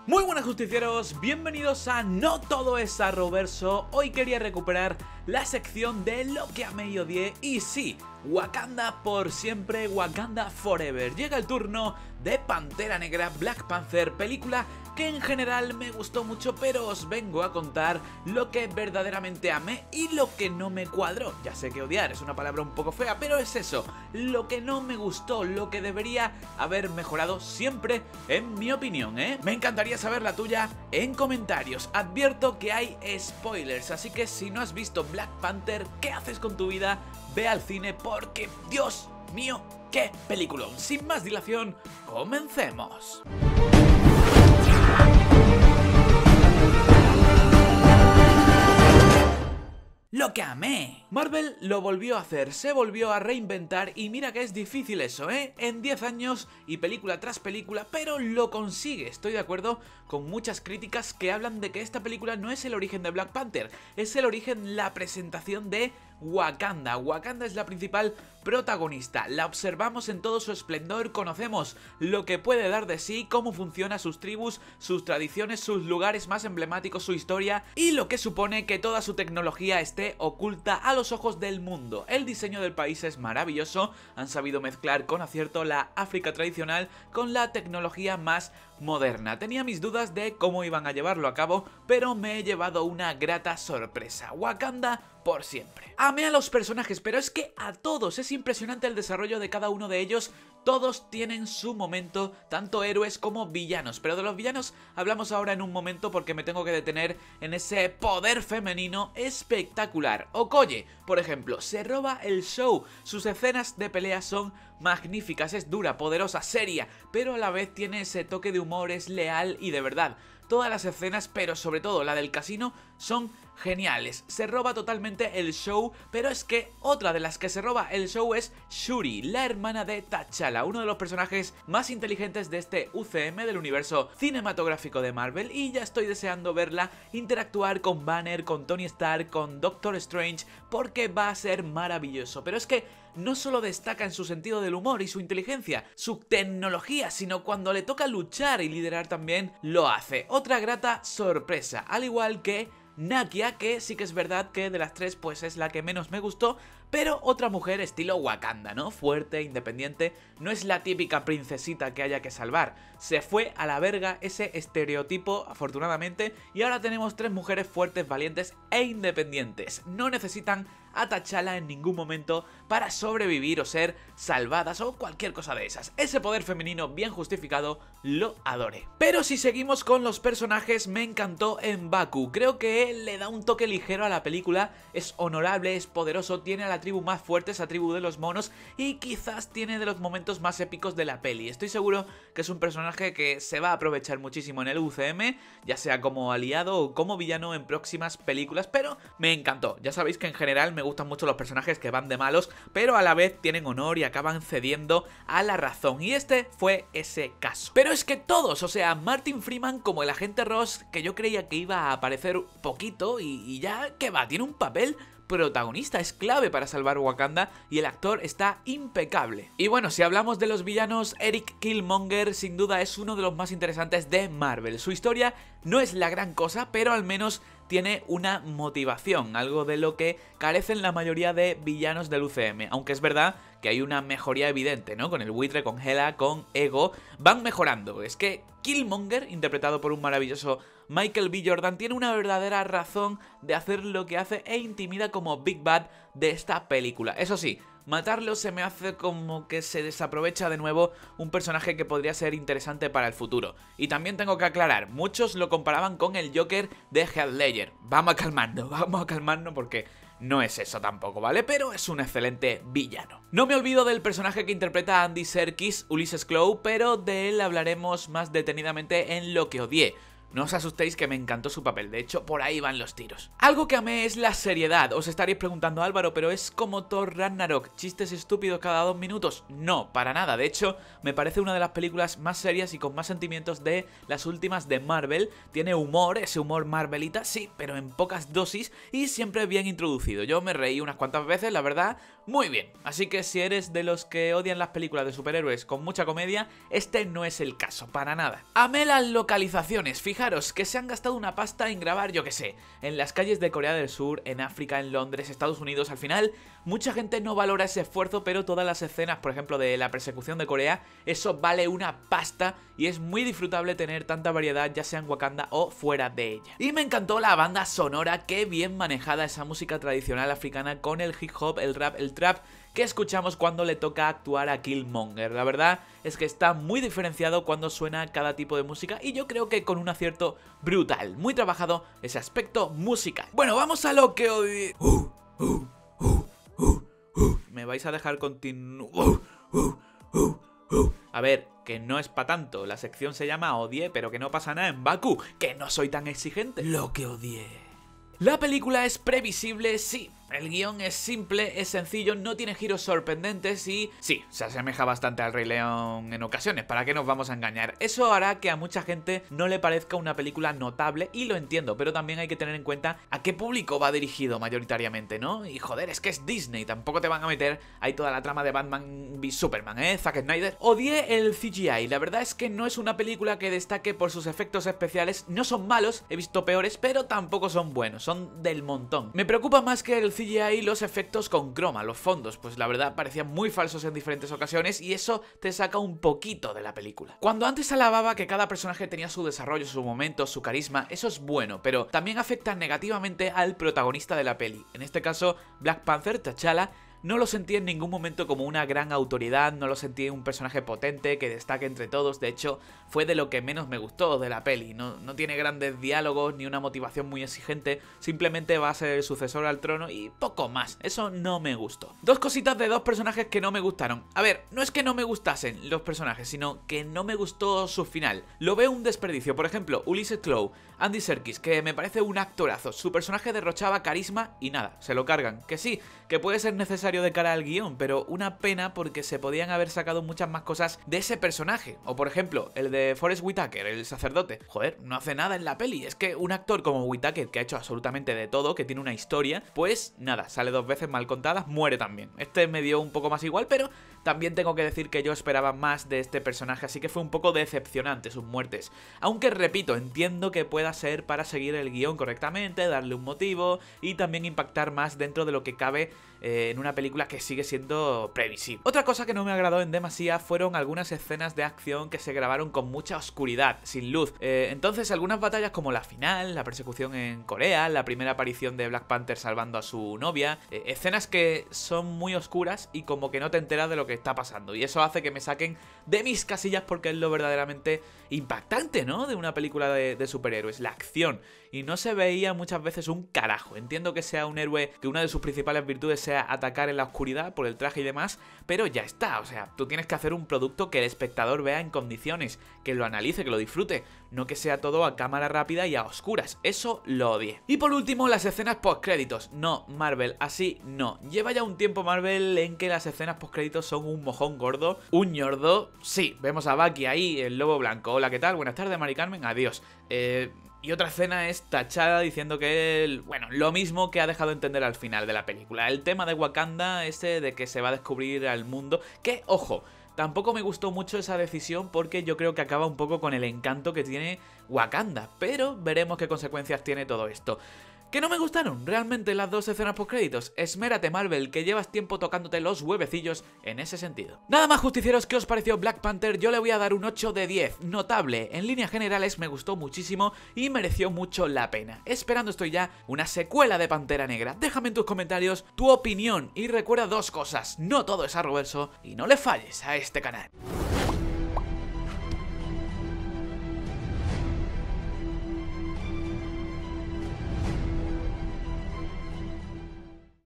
Muy buenas justicieros, bienvenidos a No Todo es Arrowverso. Hoy quería recuperar la sección de lo que amé y odié. Y sí, Wakanda por siempre, Wakanda forever. Llega el turno de Pantera Negra, Black Panther, película que en general me gustó mucho, pero os vengo a contar lo que verdaderamente amé y lo que no me cuadró. Ya sé que odiar es una palabra un poco fea, pero es eso, lo que no me gustó, lo que debería haber mejorado siempre, en mi opinión, Me encantaría saber la tuya en comentarios. Advierto que hay spoilers, así que si no has visto Black Panther, ¿qué haces con tu vida? Ve al cine porque, Dios mío, qué peliculón. Sin más dilación, comencemos. Lo que amé. Marvel lo volvió a hacer, se volvió a reinventar y mira que es difícil eso, En 10 años y película tras película, pero lo consigue. Estoy de acuerdo con muchas críticas que hablan de que esta película no es el origen de Black Panther, es el origen, la presentación de Wakanda. Wakanda es la principal protagonista, la observamos en todo su esplendor, conocemos lo que puede dar de sí, cómo funciona sus tribus, sus tradiciones, sus lugares más emblemáticos, su historia y lo que supone que toda su tecnología esté oculta a los ojos del mundo. El diseño del país es maravilloso, han sabido mezclar con acierto la África tradicional con la tecnología más moderna. Tenía mis dudas de cómo iban a llevarlo a cabo, pero me he llevado una grata sorpresa. Wakanda por siempre. Amé a los personajes, pero es que a todos es impresionante el desarrollo de cada uno de ellos. Todos tienen su momento, tanto héroes como villanos, pero de los villanos hablamos ahora en un momento porque me tengo que detener en ese poder femenino espectacular. Okoye, por ejemplo, se roba el show, sus escenas de pelea son magníficas, es dura, poderosa, seria, pero a la vez tiene ese toque de humor, es leal y de verdad. Todas las escenas, pero sobre todo la del casino, son geniales. Se roba totalmente el show, pero es que otra de las que se roba el show es Shuri, la hermana de T'Challa, uno de los personajes más inteligentes de este UCM, del universo cinematográfico de Marvel, y ya estoy deseando verla interactuar con Banner, con Tony Stark, con Doctor Strange, porque va a ser maravilloso. Pero es que no solo destaca en su sentido del humor y su inteligencia, su tecnología, sino cuando le toca luchar y liderar también lo hace. Otra grata sorpresa, al igual que Nakia, que sí que es verdad que de las tres pues es la que menos me gustó, pero otra mujer estilo Wakanda, ¿no? Fuerte, independiente, no es la típica princesita que haya que salvar. Se fue a la verga ese estereotipo, afortunadamente, y ahora tenemos tres mujeres fuertes, valientes e independientes. No necesitan a T'Challa en ningún momento para sobrevivir o ser salvadas o cualquier cosa de esas. Ese poder femenino bien justificado lo adoré. Pero si seguimos con los personajes, me encantó M'Baku. Creo que él le da un toque ligero a la película, es honorable, es poderoso, tiene a la tribu más fuerte, esa tribu de los monos, y quizás tiene de los momentos más épicos de la peli. Estoy seguro que es un personaje que se va a aprovechar muchísimo en el UCM, ya sea como aliado o como villano en próximas películas, pero me encantó. Ya sabéis que en general me gustan mucho los personajes que van de malos, pero a la vez tienen honor y acaban cediendo a la razón, y este fue ese caso. Pero es que todos, o sea, Martin Freeman como el agente Ross, que yo creía que iba a aparecer poquito y ya, ¿qué va? Tiene un papel protagonista, es clave para salvar Wakanda y el actor está impecable. Y bueno, si hablamos de los villanos, Eric Killmonger sin duda es uno de los más interesantes de Marvel. Su historia no es la gran cosa, pero al menos tiene una motivación, algo de lo que carecen la mayoría de villanos del UCM, aunque es verdad que hay una mejoría evidente, ¿no? Con el buitre, con Hela, con Ego, van mejorando. Es que Killmonger, interpretado por un maravilloso Michael B. Jordan, tiene una verdadera razón de hacer lo que hace e intimida como Big Bad de esta película. Eso sí, matarlo se me hace como que se desaprovecha de nuevo un personaje que podría ser interesante para el futuro. Y también tengo que aclarar, muchos lo comparaban con el Joker de Heath Ledger. Vamos a calmarnos porque no es eso tampoco, ¿vale? Pero es un excelente villano. No me olvido del personaje que interpreta a Andy Serkis, Ulysses Klaue, pero de él hablaremos más detenidamente en Lo que odié. No os asustéis que me encantó su papel, de hecho por ahí van los tiros. Algo que amé es la seriedad. Os estaréis preguntando, Álvaro, pero es como Thor Ragnarok, chistes estúpidos cada 2 minutos. No, para nada, de hecho me parece una de las películas más serias y con más sentimientos de las últimas de Marvel. Tiene humor, ese humor marvelita, sí, pero en pocas dosis y siempre bien introducido. Yo me reí unas cuantas veces, la verdad, Muy bien, así que si eres de los que odian las películas de superhéroes con mucha comedia, este no es el caso, para nada. Amé las localizaciones, fijaros que se han gastado una pasta en grabar, yo que sé, en las calles de Corea del Sur, en África, en Londres, Estados Unidos. Al final, mucha gente no valora ese esfuerzo, pero todas las escenas, por ejemplo, de la persecución de Corea, eso vale una pasta y es muy disfrutable tener tanta variedad, ya sea en Wakanda o fuera de ella. Y me encantó la banda sonora, qué bien manejada esa música tradicional africana con el hip hop, el rap, el trap que escuchamos cuando le toca actuar a Killmonger. La verdad es que está muy diferenciado cuando suena cada tipo de música y yo creo que con un acierto brutal, muy trabajado ese aspecto musical. Bueno, vamos a lo que hoy... ¿Me vais a dejar continuar? A ver, que no es pa' tanto, la sección se llama Odié, pero que no pasa nada en Baku, que no soy tan exigente. Lo que odié. La película es previsible, sí. El guión es simple, es sencillo, no tiene giros sorprendentes y sí, se asemeja bastante al Rey León en ocasiones, ¿para qué nos vamos a engañar? Eso hará que a mucha gente no le parezca una película notable y lo entiendo, pero también hay que tener en cuenta a qué público va dirigido mayoritariamente, ¿no? Y joder, es que es Disney, tampoco te van a meter ahí toda la trama de Batman v Superman, Zack Snyder. Odié el CGI, la verdad es que no es una película que destaque por sus efectos especiales, no son malos, he visto peores, pero tampoco son buenos, son del montón. Me preocupa más que el CGI y los efectos con croma, los fondos, pues la verdad parecían muy falsos en diferentes ocasiones y eso te saca un poquito de la película. Cuando antes alababa que cada personaje tenía su desarrollo, su momento, su carisma, eso es bueno, pero también afecta negativamente al protagonista de la peli. En este caso, Black Panther, T'Challa, no lo sentí en ningún momento como una gran autoridad, no lo sentí un personaje potente que destaque entre todos, de hecho fue de lo que menos me gustó de la peli, no tiene grandes diálogos ni una motivación muy exigente, simplemente va a ser el sucesor al trono y poco más, eso no me gustó. Dos cositas de dos personajes que no me gustaron. A ver, no es que no me gustasen los personajes, sino que no me gustó su final, lo veo un desperdicio. Por ejemplo, Ulysses Klaue, Andy Serkis, que me parece un actorazo, su personaje derrochaba carisma y nada, se lo cargan, que sí, que puede ser necesario de cara al guión, pero una pena porque se podían haber sacado muchas más cosas de ese personaje. O por ejemplo, el de Forest Whitaker, el sacerdote. Joder, no hace nada en la peli, es que un actor como Whitaker, que ha hecho absolutamente de todo, que tiene una historia, pues nada, sale dos veces mal contadas, muere también. Este me dio un poco más igual, pero también tengo que decir que yo esperaba más de este personaje, así que fue un poco decepcionante sus muertes. Aunque repito, entiendo que pueda ser para seguir el guión correctamente, darle un motivo y también impactar más dentro de lo que cabe en una película que sigue siendo previsible. Otra cosa que no me agradó en demasía fueron algunas escenas de acción que se grabaron con mucha oscuridad, sin luz. Entonces algunas batallas como la final, la persecución en Corea, la primera aparición de Black Panther salvando a su novia, escenas que son muy oscuras y como que no te enteras de lo que está pasando, y eso hace que me saquen de mis casillas porque es lo verdaderamente impactante, ¿no?, de una película de superhéroes, la acción, y no se veía muchas veces un carajo. Entiendo que sea un héroe que una de sus principales virtudes sea atacar en la oscuridad por el traje y demás, pero ya está, o sea, tú tienes que hacer un producto que el espectador vea en condiciones, que lo analice, que lo disfrute, no que sea todo a cámara rápida y a oscuras, eso lo odié. Y por último, las escenas postcréditos. No, Marvel, así no. Lleva ya un tiempo Marvel en que las escenas postcréditos son un mojón gordo, un ñordo. Sí, vemos a Bucky ahí, el lobo blanco. Hola, ¿qué tal? Buenas tardes, Mari Carmen, adiós. Y otra escena es T'Challa diciendo que, bueno, lo mismo que ha dejado entender al final de la película. El tema de Wakanda, ese de que se va a descubrir al mundo, que, ojo, tampoco me gustó mucho esa decisión porque yo creo que acaba un poco con el encanto que tiene Wakanda, pero veremos qué consecuencias tiene todo esto. ¿Que no me gustaron realmente las dos escenas postcréditos? Esmérate, Marvel, que llevas tiempo tocándote los huevecillos en ese sentido. Nada más, justicieros, ¿qué os pareció Black Panther? Yo le voy a dar un 8 de 10, notable. En líneas generales me gustó muchísimo y mereció mucho la pena. Esperando estoy ya una secuela de Pantera Negra. Déjame en tus comentarios tu opinión y recuerda dos cosas: no todo es Arrowverso y no le falles a este canal.